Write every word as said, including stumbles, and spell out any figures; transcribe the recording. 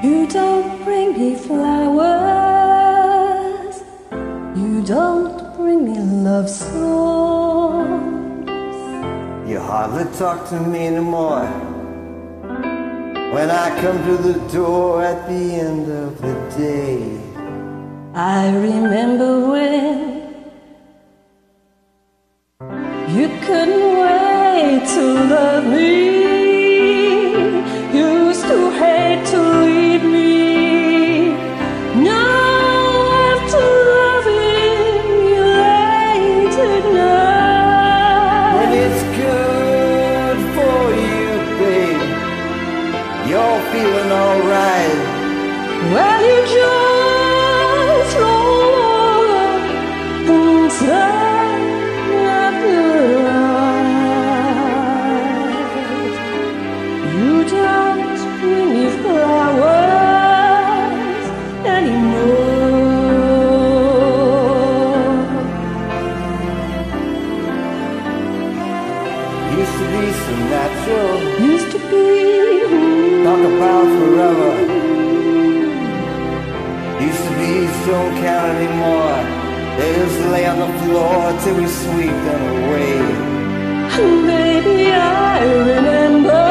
You don't bring me flowers, you don't bring me love songs. You hardly talk to me anymore when I come to the door at the end of the day. I remember when you couldn't wait to love me. You used to hate to leave me. Now after loving you late at night, When it's good for you, babe, you're feeling alright. well, you just roll up inside of your eyes. You don't bring me flowers anymore. Used to be so natural, Used to be talk about forever. Used to be so don't count anymore. They just lay on the floor till we sweep them away. Baby, I remember